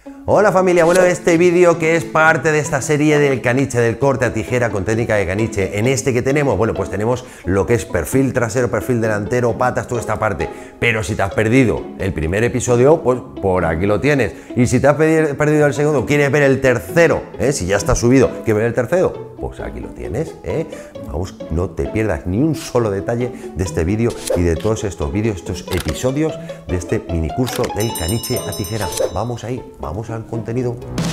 Hola familia, bueno, este vídeo que es parte de esta serie del caniche, del corte a tijera con técnica de caniche. En este que tenemos, bueno, pues tenemos lo que es perfil trasero, perfil delantero, patas, toda esta parte. Pero si te has perdido el primer episodio, pues por aquí lo tienes. Y si te has perdido el segundo, quieres ver el tercero, si ya está subido, ¿quieres ver el tercero? Pues aquí lo tienes, Vamos, no te pierdas ni un solo detalle de este vídeo y de todos estos vídeos, estos episodios de este mini curso del caniche a tijera. Vamos ahí, vamos al contenido.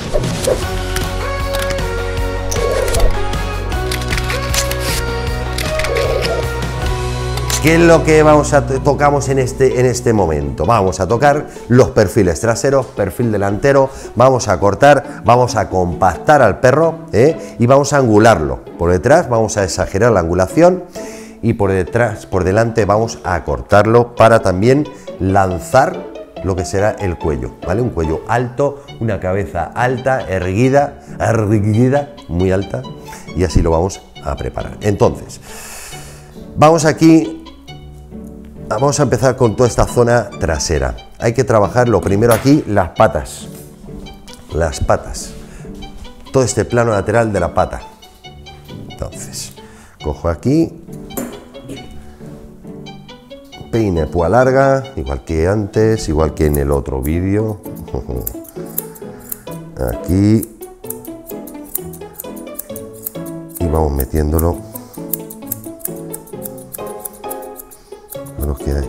¿Qué es lo que tocamos en este momento? Vamos a tocar los perfiles traseros, perfil delantero, vamos a cortar, vamos a compactar al perro y vamos a angularlo. Por detrás vamos a exagerar la angulación y por delante vamos a cortarlo para también lanzar lo que será el cuello, ¿vale? Un cuello alto, una cabeza alta, erguida, muy alta, y así lo vamos a preparar. Entonces, vamos a empezar con toda esta zona trasera. Hay que trabajar lo primero aquí, las patas, todo este plano lateral de la pata. Entonces, cojo aquí, peine púa larga, igual que antes, igual que en el otro vídeo. Aquí. Y vamos metiéndolo. No nos queda.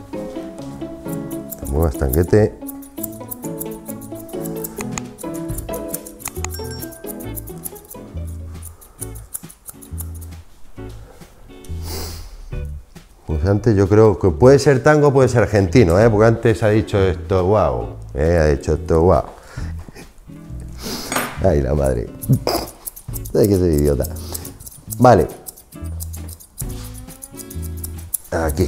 Te muevas, tanguete. Pues antes yo creo que puede ser tango, puede ser argentino, porque antes ha dicho esto, wow, ha dicho esto, wow. Ay, la madre. Hay que ser idiota. Vale. Aquí.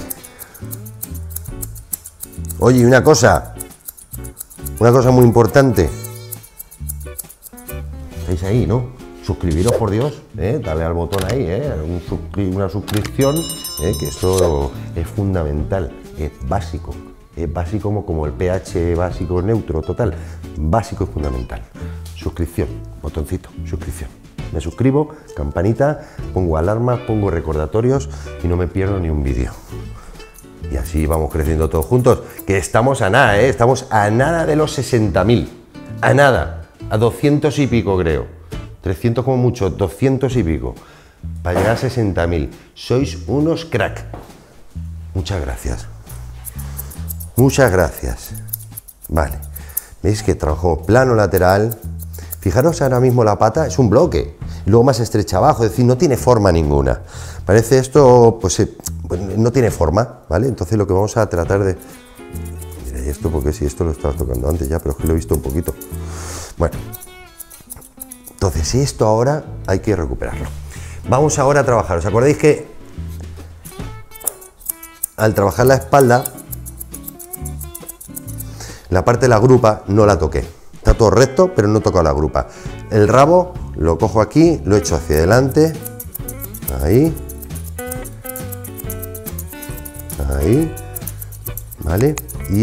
Oye, una cosa muy importante. ¿Estáis ahí, no? Suscribiros, por Dios, dale al botón ahí, una suscripción, que esto es fundamental, es básico como el pH básico neutro total, básico y fundamental. Suscripción, botoncito, suscripción. Me suscribo, campanita, pongo alarmas, pongo recordatorios y no me pierdo ni un vídeo. Y así vamos creciendo todos juntos, que estamos a nada, estamos a nada de los 60.000, a nada, a 200 y pico creo. 300 como mucho, 200 y pico, para llegar a 60.000. Sois unos crack. Muchas gracias. Muchas gracias. Vale. Veis que trabajo plano lateral. Fijaros ahora mismo la pata, es un bloque. Y luego más estrecha abajo, es decir, no tiene forma ninguna. Parece esto, pues no tiene forma, ¿vale? Entonces lo que vamos a tratar de... Mira, esto porque si esto lo estaba tocando antes ya, pero es que lo he visto un poquito. Bueno. Entonces esto ahora hay que recuperarlo. Vamos ahora a trabajar. ¿Os acordáis que al trabajar la espalda, la parte de la grupa no la toqué? Está todo recto, pero no he tocado la grupa. El rabo lo cojo aquí, lo echo hacia adelante. Ahí. Ahí. ¿Vale? Y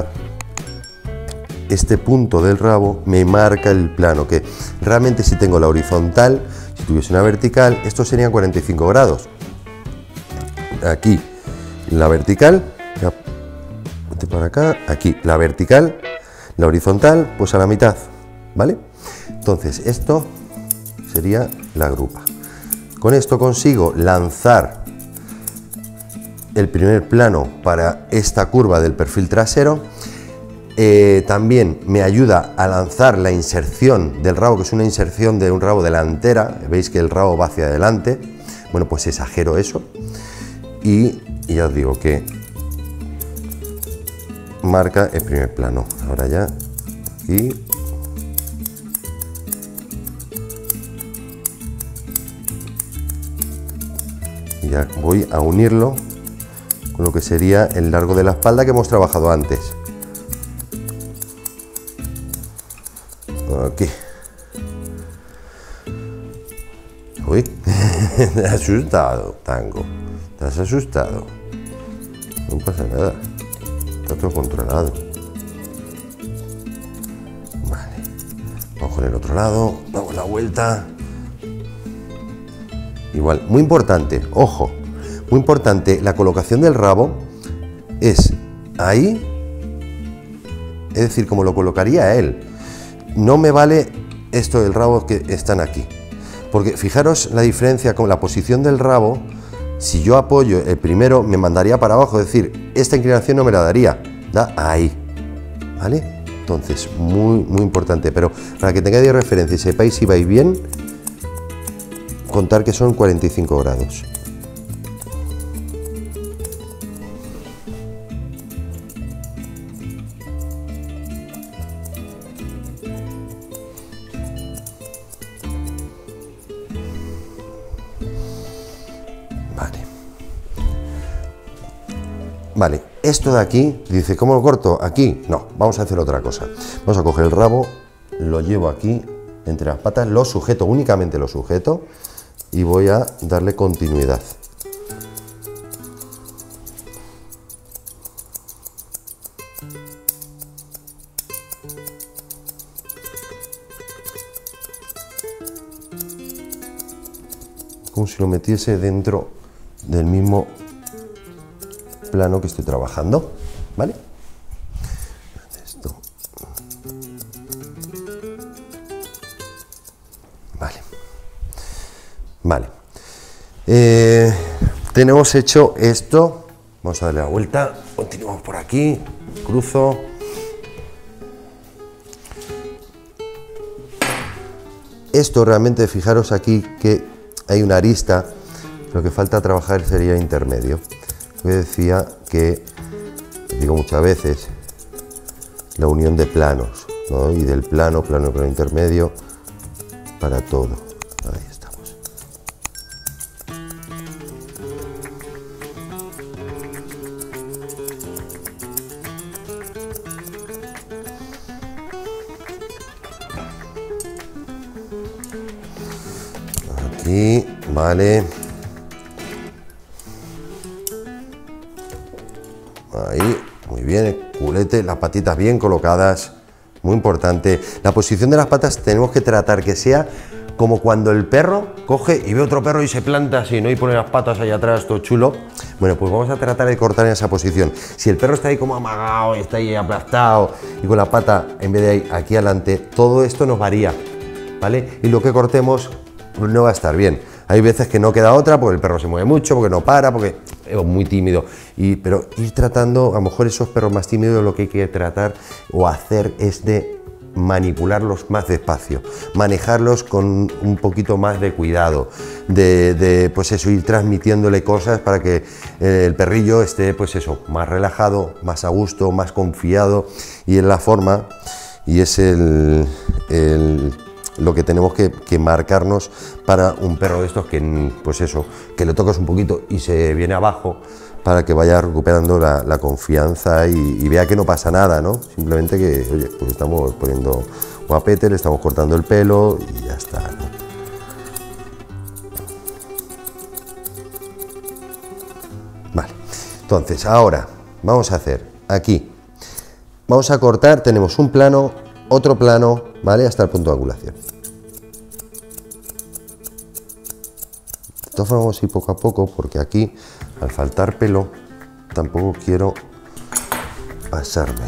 este punto del rabo me marca el plano, que realmente si tengo la horizontal, si tuviese una vertical, esto serían 45 grados. Aquí la vertical, para acá, aquí la vertical, la horizontal, pues a la mitad, ¿vale? Entonces esto sería la grupa. Con esto consigo lanzar el primer plano para esta curva del perfil trasero. También me ayuda a lanzar la inserción del rabo, que es una inserción de un rabo delantera. Veis que el rabo va hacia adelante. Bueno, pues exagero eso y ya os digo que marca el primer plano. Ahora ya aquí. Y ya voy a unirlo con lo que sería el largo de la espalda que hemos trabajado antes. Aquí. Uy, te has asustado, Tango. Te has asustado. No pasa nada. Está todo controlado. Vale. Vamos con el otro lado, damos la vuelta. Igual, muy importante, ojo, muy importante, la colocación del rabo es ahí, es decir, como lo colocaría él. No me vale esto del rabo que están aquí, porque fijaros la diferencia con la posición del rabo. Si yo apoyo el primero, me mandaría para abajo, es decir, esta inclinación no me la daría, da ahí, ¿vale? Entonces, muy importante, pero para que tengáis de referencia y sepáis si vais bien, contar que son 45 grados. Vale, esto de aquí, dice, ¿cómo lo corto? Aquí, no, vamos a hacer otra cosa. Vamos a coger el rabo, lo llevo aquí entre las patas, lo sujeto, únicamente lo sujeto, y voy a darle continuidad. Como si lo metiese dentro del mismo plano que estoy trabajando, ¿vale? Esto. Vale. Vale. Tenemos hecho esto. Vamos a darle la vuelta. Continuamos por aquí. Cruzo. Esto realmente, fijaros aquí que hay una arista. Lo que falta trabajar sería intermedio. Yo decía que, digo muchas veces, la unión de planos, ¿no? Y del plano intermedio para todo. Ahí estamos. Aquí, vale. Ahí, muy bien, el culete, las patitas bien colocadas, muy importante. La posición de las patas tenemos que tratar que sea como cuando el perro coge y ve otro perro y se planta así, ¿no? Y pone las patas ahí atrás, todo chulo. Bueno, pues vamos a tratar de cortar en esa posición. Si el perro está ahí como amagado, está ahí aplastado y con la pata en vez de ahí aquí adelante, todo esto nos varía, ¿vale? Y lo que cortemos no va a estar bien. Hay veces que no queda otra porque el perro se mueve mucho, porque no para, porque es muy tímido. Pero ir tratando, a lo mejor esos perros más tímidos, lo que hay que tratar o hacer es de manipularlos más despacio, manejarlos con un poquito más de cuidado, pues eso, ir transmitiéndole cosas para que el perrillo esté, pues eso, más relajado, más a gusto, más confiado, y es la forma, y es lo que tenemos que marcarnos para un perro de estos que, pues eso, que le tocas un poquito y se viene abajo, para que vaya recuperando la confianza y vea que no pasa nada, ¿no? Simplemente que, oye, pues estamos poniendo guapete, le estamos cortando el pelo y ya está, ¿no? Vale, entonces ahora vamos a hacer aquí, vamos a cortar, tenemos un plano, otro plano, ¿vale? Hasta el punto de angulación. De todas formas vamos a ir poco a poco porque aquí, al faltar pelo, tampoco quiero pasarme.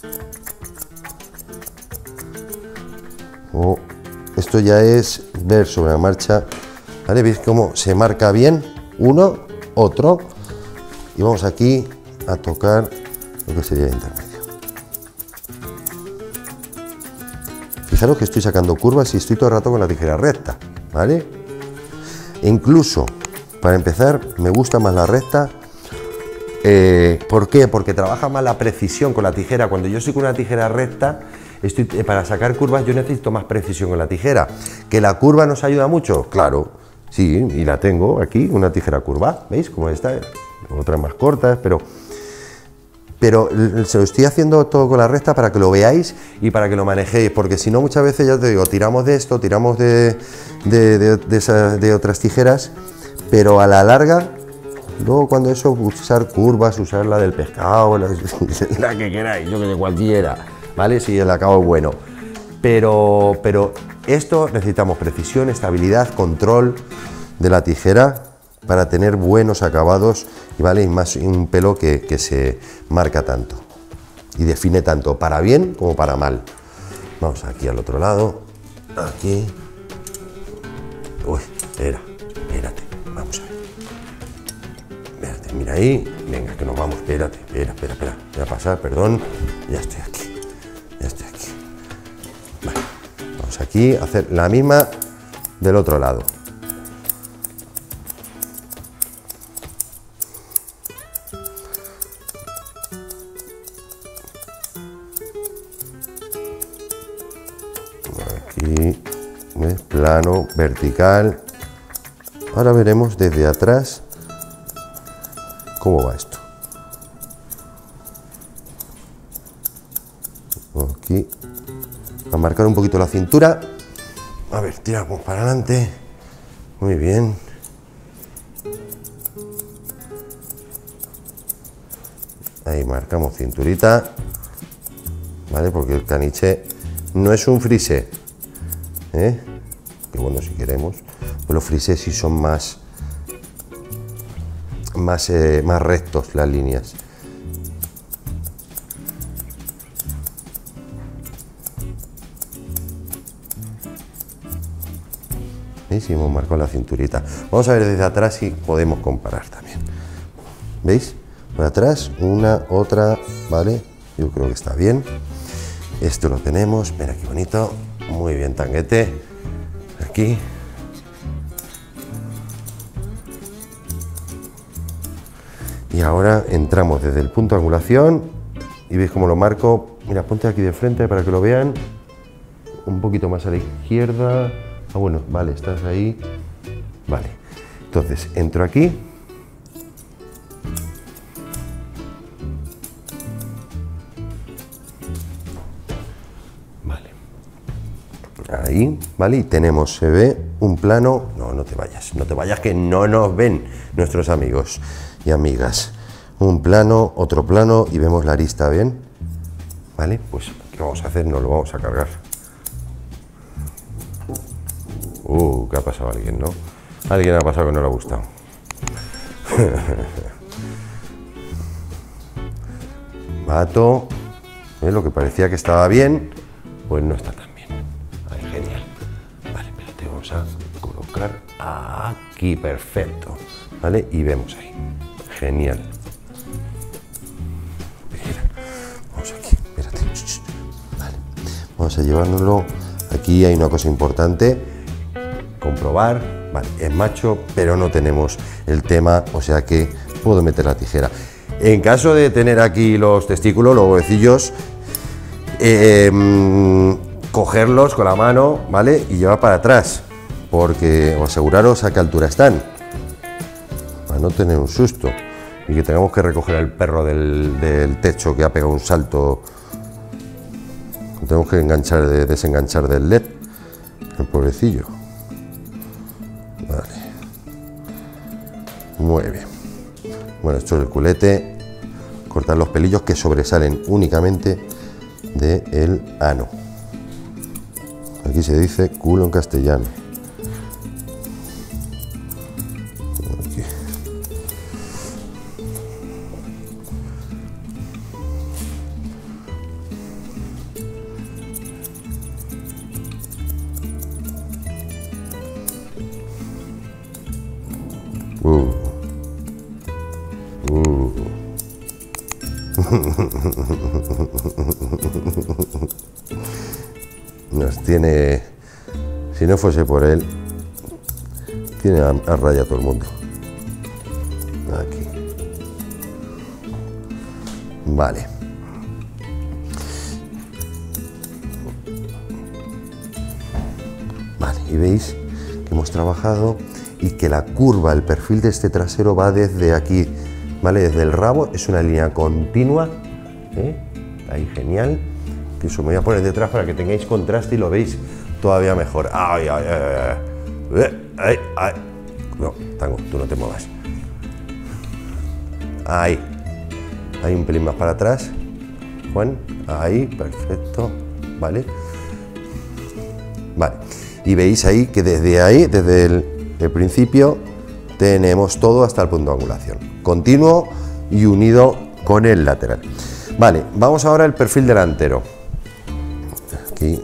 Esto ya es ver sobre la marcha, ¿vale? ¿Veis cómo se marca bien? Uno, otro, y vamos aquí a tocar lo que sería el intermedio. Fijaros que estoy sacando curvas y estoy todo el rato con la tijera recta, ¿vale? Incluso, para empezar, me gusta más la recta. ¿Por qué? Porque trabaja más la precisión con la tijera. Cuando yo estoy con una tijera recta, para sacar curvas yo necesito más precisión con la tijera. ¿Que la curva nos ayuda mucho? Claro, sí, y la tengo aquí, una tijera curva, ¿veis? Como esta, otras más cortas, pero se lo estoy haciendo todo con la recta para que lo veáis y para que lo manejéis, porque si no muchas veces, ya te digo, tiramos de esto, tiramos de otras tijeras, pero a la larga, luego cuando eso, usar curvas, usar la del pescado, la que queráis, yo que de cualquiera, ¿vale? Si el acabo es bueno. pero esto necesitamos precisión, estabilidad, control de la tijera para tener buenos acabados y, ¿vale? Y más un pelo que se marca tanto y define tanto para bien como para mal. Vamos aquí al otro lado, aquí. Uy, espérate, vamos a ver. Espérate, mira ahí, venga, que nos vamos, espérate, espera, voy a pasar, perdón, ya estoy aquí. Vale, vamos aquí a hacer la misma del otro lado. Aquí, ¿ves? Plano, vertical. Ahora veremos desde atrás cómo va esto. Aquí, a marcar un poquito la cintura. A ver, tiramos para adelante. Muy bien. Ahí marcamos cinturita. ¿Vale? Porque el caniche no es un frisé, ¿eh? Que bueno, si queremos, pues los frisés sí son más rectos las líneas. ¿Veis? Y hemos marcado la cinturita. Vamos a ver desde atrás si podemos comparar también. ¿Veis? Por atrás, una, otra, ¿vale? Yo creo que está bien. Esto lo tenemos, mira qué bonito, muy bien tanguete, aquí. Y ahora entramos desde el punto de angulación y veis cómo lo marco. Mira, ponte aquí de frente para que lo vean, un poquito más a la izquierda. Ah, bueno, vale, estás ahí, vale. Entonces, entro aquí. Ahí, ¿vale? Y tenemos, se ve un plano. No te vayas, que no nos ven nuestros amigos y amigas. Un plano, otro plano y vemos la arista bien. ¿Vale? Pues, ¿qué vamos a hacer? Nos lo vamos a cargar. ¿Qué ha pasado a alguien, no? Alguien ha pasado que no le ha gustado. Mato. Lo que parecía que estaba bien, pues no está tan bien. Genial. Vale, espérate, vamos a colocar aquí, perfecto. ¿Vale? Y vemos ahí. Genial. Mira, vamos aquí, espérate. Vale. Vamos a llevárnoslo. Aquí hay una cosa importante. Comprobar. Vale, es macho, pero no tenemos el tema, o sea que puedo meter la tijera. En caso de tener aquí los testículos, los huevecillos, cogerlos con la mano, ¿vale? Y llevar para atrás, porque o aseguraros a qué altura están, para no tener un susto y que tengamos que recoger al perro del techo que ha pegado un salto. Lo tenemos que enganchar, desenganchar del LED, el pobrecillo. Vale. Muy bien. Bueno, esto es el culete. Cortar los pelillos que sobresalen únicamente del ano. Aquí se dice culo en castellano. Aquí. Nos tiene, si no fuese por él, tiene a raya todo el mundo. Aquí. Vale. Vale, y veis que hemos trabajado y que la curva, el perfil de este trasero va desde aquí, ¿vale? Desde el rabo, es una línea continua, ¿eh? Ahí genial. Incluso me voy a poner detrás para que tengáis contraste y lo veis todavía mejor. ¡Ay, ay, ay! ¡Ay, ay! No, Tango, tú no te muevas. Ahí. Ahí un pelín más para atrás. Juan, ahí, perfecto. Vale. Vale, y veis ahí que desde el principio, tenemos todo hasta el punto de angulación, continuo y unido con el lateral. Vale, vamos ahora al perfil delantero. Aquí.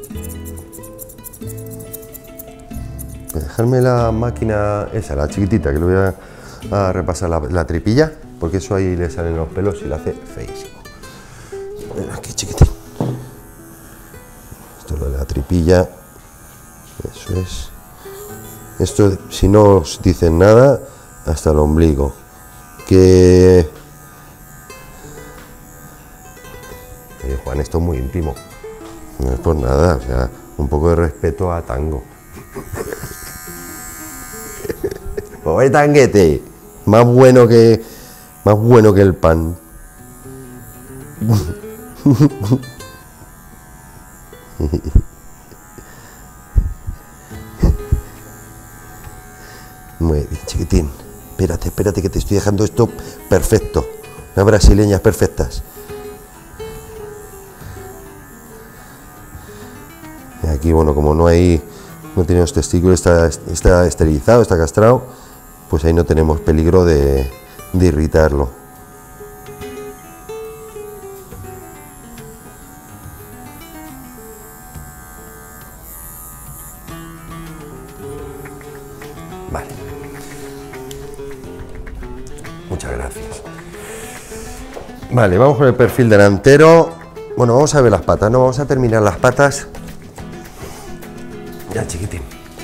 Dejarme la máquina esa, la chiquitita, que le voy a repasar la tripilla, porque eso ahí le salen los pelos y lo hace feísimo. Bueno, aquí chiquitín. Esto es lo de la tripilla. Eso es. Esto, si no os dicen nada, hasta el ombligo. Que... Juan, esto es muy íntimo. No es por nada, o sea, un poco de respeto a Tango. Oye, Tanguete, más bueno que el pan. Muy bien, chiquitín. Espérate, que te estoy dejando esto perfecto. Unas brasileñas perfectas. Y aquí, bueno, como no tiene los testículos, está esterilizado, está castrado, pues ahí no tenemos peligro de irritarlo. Vale. Muchas gracias. Vale, vamos con el perfil delantero. Bueno, vamos a ver las patas, ¿no? Vamos a terminar las patas. Ya, chiquitín.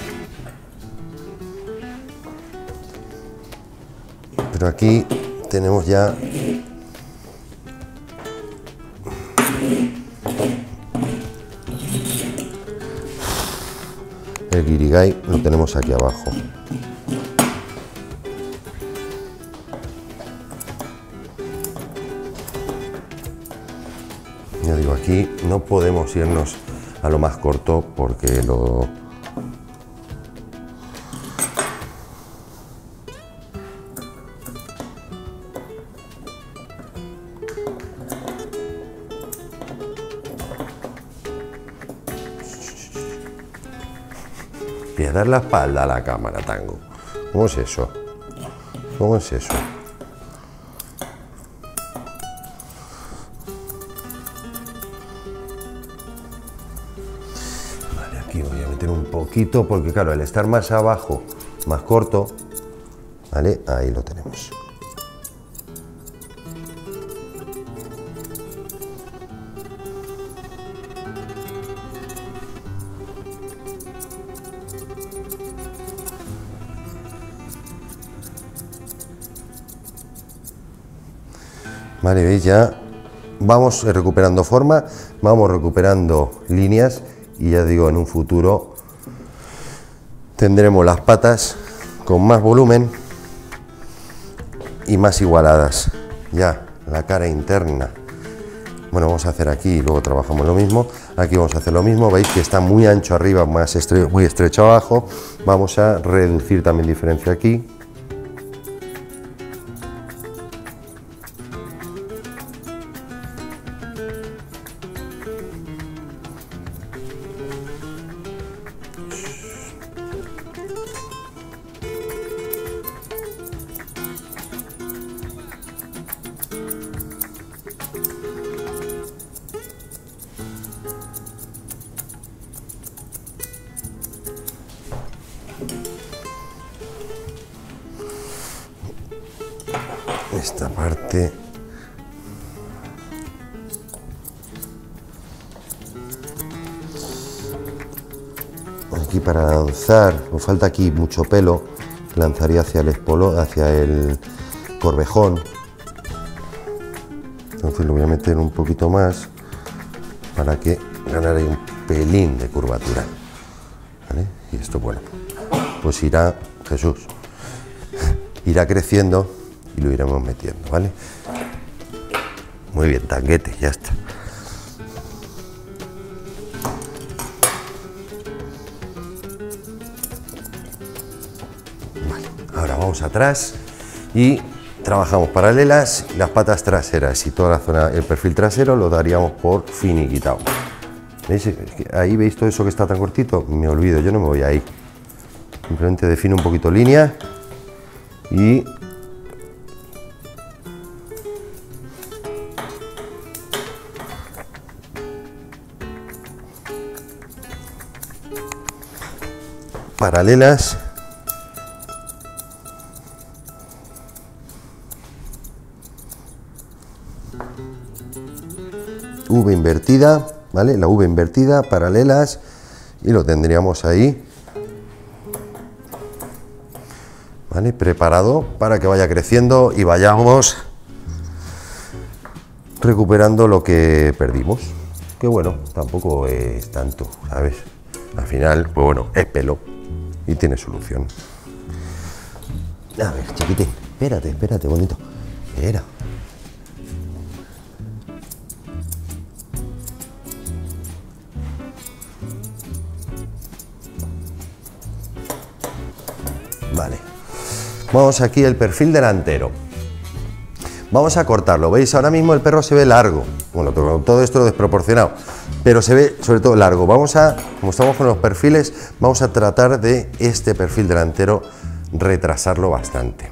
Pero aquí tenemos ya el guirigay, lo tenemos aquí abajo. Ya digo, aquí no podemos irnos a lo más corto porque voy a dar la espalda a la cámara, Tango. ¿Cómo es eso? ¿Cómo es eso? Vale, aquí voy a meter un poquito porque claro, al estar más abajo, más corto, vale, ahí lo tenemos. Vale, veis, ya vamos recuperando forma, vamos recuperando líneas y ya digo, en un futuro tendremos las patas con más volumen y más igualadas. Ya, la cara interna. Bueno, vamos a hacer aquí y luego trabajamos lo mismo. Aquí vamos a hacer lo mismo, veis que está muy ancho arriba, muy estrecho abajo. Vamos a reducir también diferencia aquí. Esta parte aquí para lanzar, nos falta aquí mucho pelo, lanzaría hacia el corvejón, entonces lo voy a meter un poquito más para que ganara un pelín de curvatura, ¿vale? Y esto, bueno, pues irá, Jesús, irá creciendo y lo iremos metiendo, ¿vale? Muy bien, Tanguete, ya está. Vale, ahora vamos atrás y trabajamos paralelas, las patas traseras y toda la zona, el perfil trasero lo daríamos por finiquitado. ¿Veis? Ahí veis todo eso que está tan cortito, me olvido, yo no me voy ahí. Simplemente defino un poquito línea y paralelas. V invertida, ¿vale? La V invertida, paralelas, y lo tendríamos ahí, ¿vale? Preparado para que vaya creciendo y vayamos recuperando lo que perdimos. Que bueno, tampoco es tanto, ¿sabes? Al final, pues bueno, es pelo y tiene solución. A ver, chiquitín, espérate, bonito. Espera. Vale, vamos aquí el perfil delantero. Vamos a cortarlo, ¿veis? Ahora mismo el perro se ve largo. Bueno, todo esto lo desproporcionado, pero se ve sobre todo largo. Vamos a, como estamos con los perfiles, vamos a tratar de este perfil delantero retrasarlo bastante.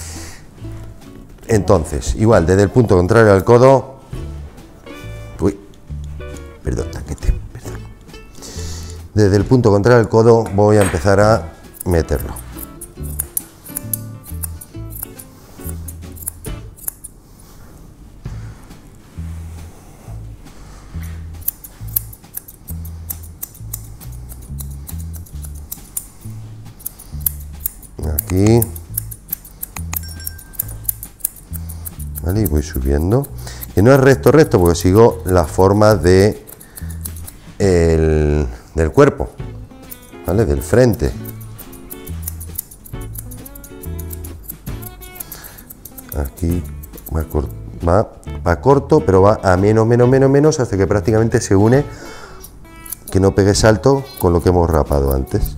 Entonces, igual, desde el punto contrario al codo... Uy, perdón, taquete, perdón. Desde el punto contrario al codo voy a empezar a meterlo. Aquí, vale, y voy subiendo, que no es recto porque sigo la forma de del cuerpo, vale, del frente. Aquí va corto, pero va a menos hasta que prácticamente se une, que no pegue salto con lo que hemos rapado antes.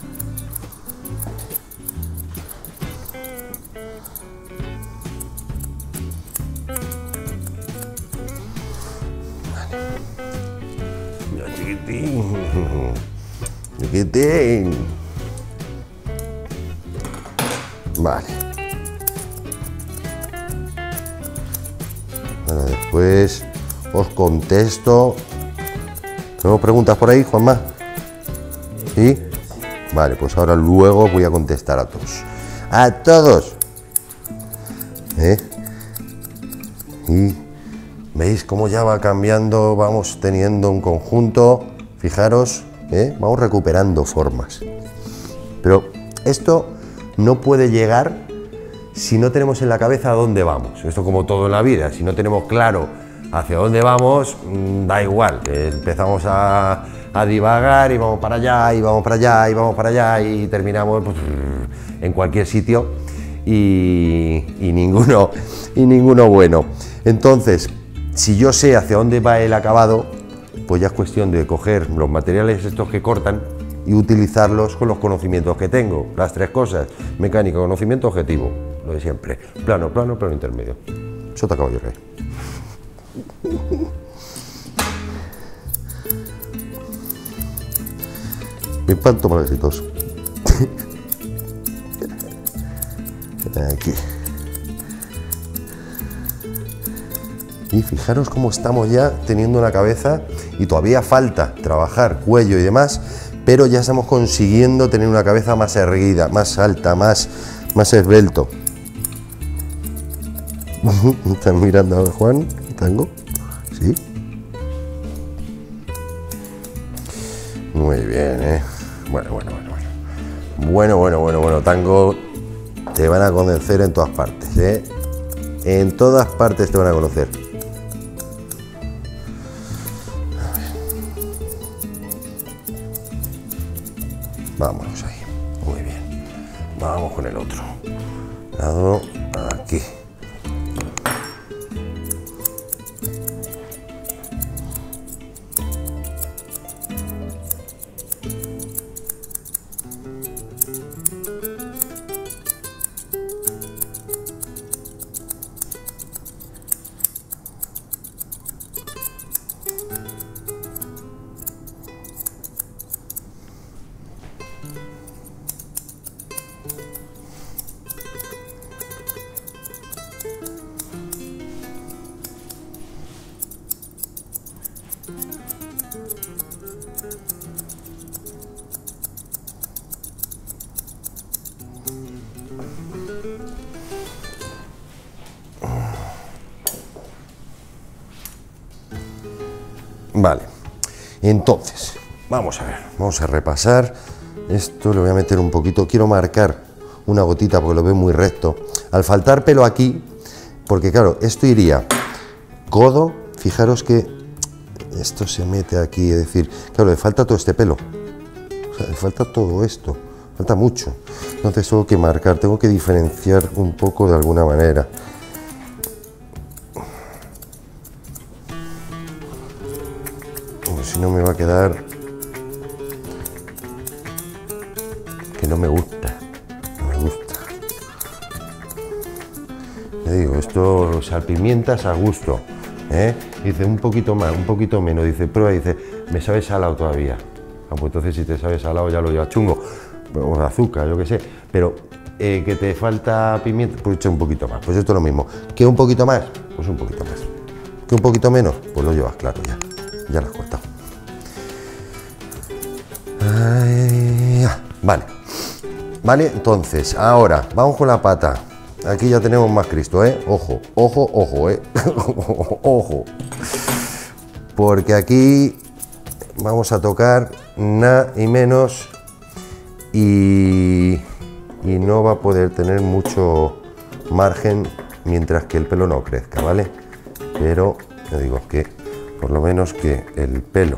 Chiquitín. Vale. Bueno, después os contesto. ¿Tenemos preguntas por ahí, Juanma? ¿Sí? Vale, pues ahora luego voy a contestar a todos. ¡A todos! Y veis cómo ya va cambiando, vamos teniendo un conjunto. Fijaros, vamos recuperando formas. Pero esto no puede llegar si no tenemos en la cabeza a dónde vamos. Esto como todo en la vida, si no tenemos claro hacia dónde vamos, da igual. Empezamos a divagar y vamos para allá, y vamos para allá, y vamos para allá, y terminamos pues, en cualquier sitio y ninguno bueno. Entonces, si yo sé hacia dónde va el acabado, pues ya es cuestión de coger los materiales estos que cortan y utilizarlos con los conocimientos que tengo. Las tres cosas: mecánica, conocimiento, objetivo. Lo de siempre. Plano, intermedio. Eso te acabo yo, rey. Me espanto más exitoso. Aquí. Y fijaros cómo estamos ya teniendo una cabeza, y todavía falta trabajar cuello y demás, pero ya estamos consiguiendo tener una cabeza más erguida, más alta, más esbelto. ¿Están mirando a Juan? ¿Tango? ¿Sí? Muy bien, Bueno, Tango, te van a conocer en todas partes, En todas partes te van a conocer. Vámonos ahí. Muy bien. Vamos con el otro lado. Aquí. Vale, entonces, vamos a ver, vamos a repasar. Esto le voy a meter un poquito, quiero marcar una gotita porque lo veo muy recto. Al faltar pelo aquí, porque claro, esto iría codo, fijaros que esto se mete aquí, es decir, claro, le falta todo este pelo, o sea, le falta todo esto, falta mucho. Entonces tengo que marcar, tengo que diferenciar un poco de alguna manera. Si no me va a quedar que no me gusta, no me gusta. Le digo, esto salpimientas a gusto, ¿eh? Dice un poquito más, un poquito menos, dice prueba, dice me sabe salado todavía. Ah, pues entonces si te sabe salado ya lo lleva chungo, o de azúcar, yo qué sé, pero que te falta pimienta, pues echa un poquito más, pues esto es lo mismo. ¿Que un poquito más? Pues un poquito más. ¿Que un poquito menos? Pues lo llevas claro ya lo has cortado. Vale, entonces, ahora, vamos con la pata. Aquí ya tenemos más Cristo, ¿eh? Ojo, ojo, ojo, ¿eh? Ojo. Porque aquí vamos a tocar nada y menos y no va a poder tener mucho margen mientras que el pelo no crezca, ¿vale? Pero, yo digo que por lo menos que el pelo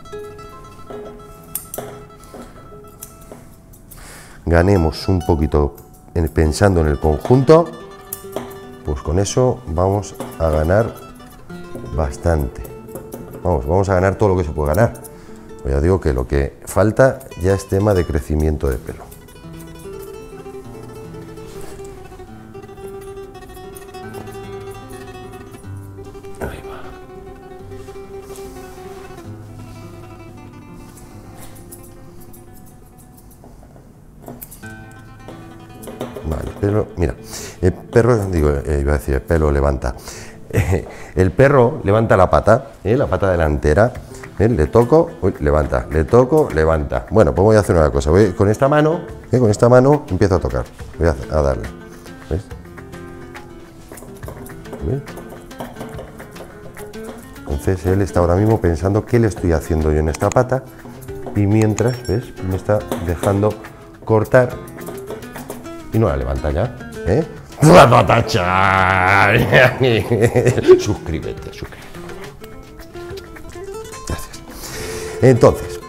ganemos un poquito pensando en el conjunto, pues con eso vamos a ganar bastante. Vamos a ganar todo lo que se puede ganar. Pues ya digo que lo que falta ya es tema de crecimiento de pelo. Ahí va. Vale, pero mira, el perro, digo, iba a decir, el pelo levanta. El perro levanta la pata delantera, le toco, uy, levanta, le toco, levanta. Bueno, pues voy a hacer una cosa, voy con esta mano empiezo a tocar, voy a darle, ¿ves? ¿Ves? Entonces él está ahora mismo pensando qué le estoy haciendo yo en esta pata y mientras, ¿ves? Me está dejando cortar y no la levanta ya, ¿eh? ¡La patacha! Suscríbete. Gracias. Entonces,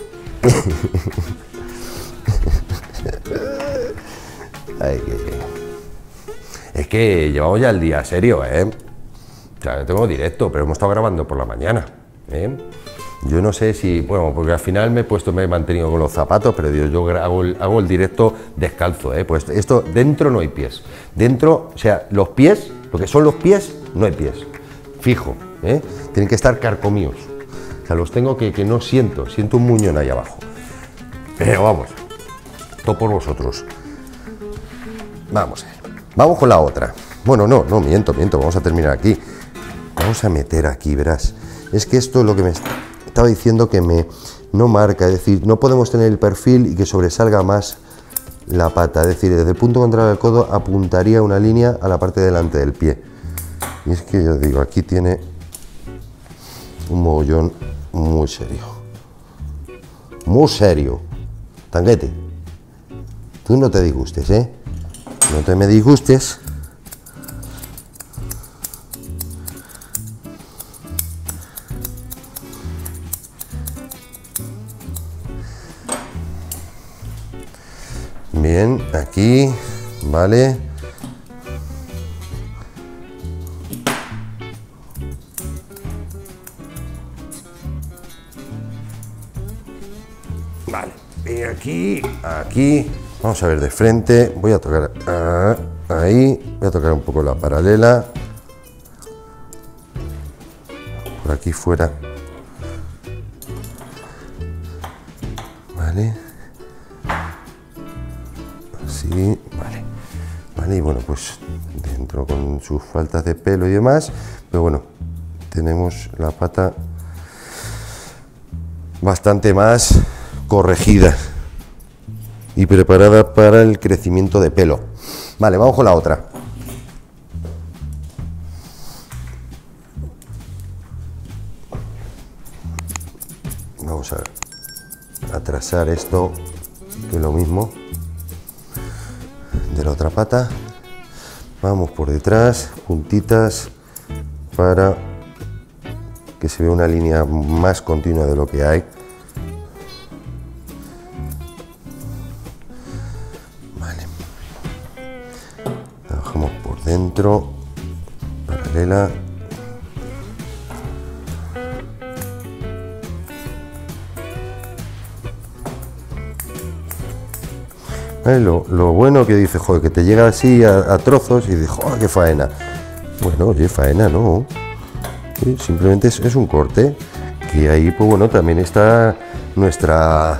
es que llevamos ya el día serio, ¿eh? O sea, no tengo directo, pero hemos estado grabando por la mañana, ¿eh? Yo no sé si, bueno, porque al final me he mantenido con los zapatos, pero yo hago el directo descalzo, ¿eh? Pues esto, dentro no hay pies. Dentro, o sea, los pies, lo que son los pies, no hay pies. Fijo, ¿eh? Tienen que estar carcomidos. O sea, los tengo que no siento un muñón ahí abajo. Pero vamos, todo por vosotros. Vamos a ver. Vamos con la otra. Bueno, no, miento, vamos a terminar aquí. Vamos a meter aquí, verás. Es que esto es lo que me estaba diciendo que no marca, es decir, no podemos tener el perfil y que sobresalga más la pata, es decir, desde el punto contrario del codo apuntaría una línea a la parte delante del pie. Y es que yo digo, aquí tiene un mogollón muy serio. Muy serio. Tanguete, tú no te disgustes, ¿eh? No te me disgustes. Bien, aquí, vale. Vale, y aquí, vamos a ver de frente, voy a tocar ahí, voy a tocar un poco la paralela. Por aquí fuera. Vale. Así, vale, y bueno, pues dentro con sus faltas de pelo y demás, pero bueno, tenemos la pata bastante más corregida y preparada para el crecimiento de pelo. Vale, vamos con la otra. atrasar esto, que es lo mismo de la otra pata. Vamos por detrás, puntitas, para que se vea una línea más continua de lo que hay. Vale. Trabajamos por dentro, paralela. Lo bueno que dice, joder, que te llega así a trozos y dices, joder, qué faena. Bueno, oye, faena no. Sí, simplemente es un corte. Que ahí, pues bueno, también está nuestra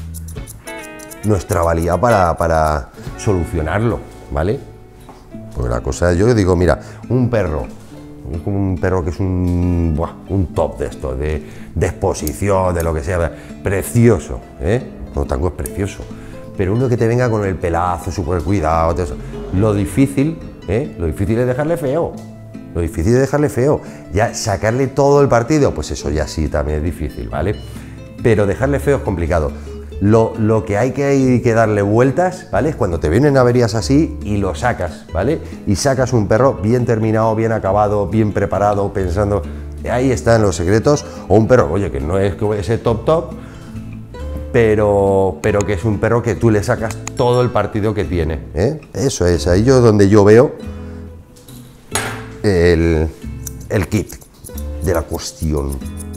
valía para solucionarlo, ¿vale? Pues la cosa, yo digo, mira, un perro que es un top de esto, de exposición, de lo que sea, precioso, ¿eh? No, tango es precioso. Pero uno que te venga con el pelazo, súper cuidado, todo eso. Lo difícil es dejarle feo. Lo difícil es dejarle feo. Ya sacarle todo el partido, pues eso ya sí también es difícil, ¿vale? Pero dejarle feo es complicado. Lo que hay que darle vueltas, ¿vale? Es cuando te vienen averías así y lo sacas, ¿vale? Y sacas un perro bien terminado, bien acabado, bien preparado, pensando. Ahí están los secretos. O un perro, oye, que no es ese top, pero que es un perro que tú le sacas todo el partido que tiene, ¿eh? Eso es, ahí donde yo veo el kit de la cuestión.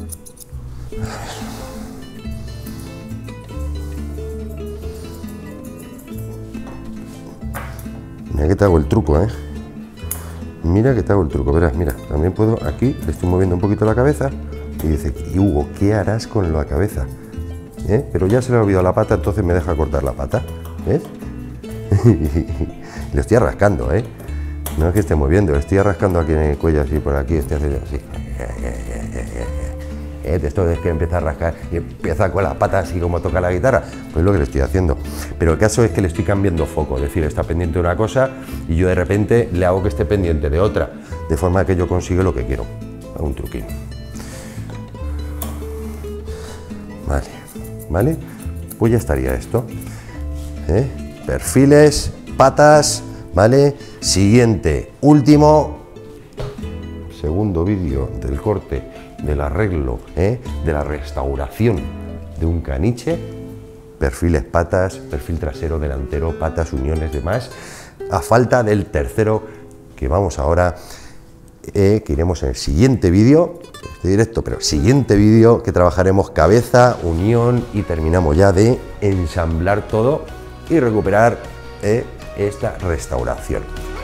Mira que te hago el truco, ¿eh? Mira que te hago el truco, verás, mira, también puedo, aquí le estoy moviendo un poquito la cabeza y dice, Hugo, ¿qué harás con la cabeza? Pero ya se le ha olvidado la pata, entonces me deja cortar la pata, ¿ves? Le estoy rascando, ¿eh? No es que esté moviendo, le estoy rascando aquí en el cuello, así por aquí, estoy haciendo así. Esto es que empieza a rascar y empieza con las patas así como toca la guitarra, pues es lo que le estoy haciendo. Pero el caso es que le estoy cambiando foco, es decir, está pendiente de una cosa y yo de repente le hago que esté pendiente de otra, de forma que yo consiga lo que quiero. Hago un truquín. ¿Vale? Pues ya estaría esto. Perfiles, patas, ¿vale? Siguiente, último, segundo vídeo del corte, del arreglo, de la restauración de un caniche. Perfiles, patas, perfil trasero, delantero, patas, uniones, demás. A falta del tercero, que vamos ahora, que iremos en el siguiente vídeo. Estoy directo, pero siguiente vídeo que trabajaremos cabeza, unión y terminamos ya de ensamblar todo y recuperar esta restauración.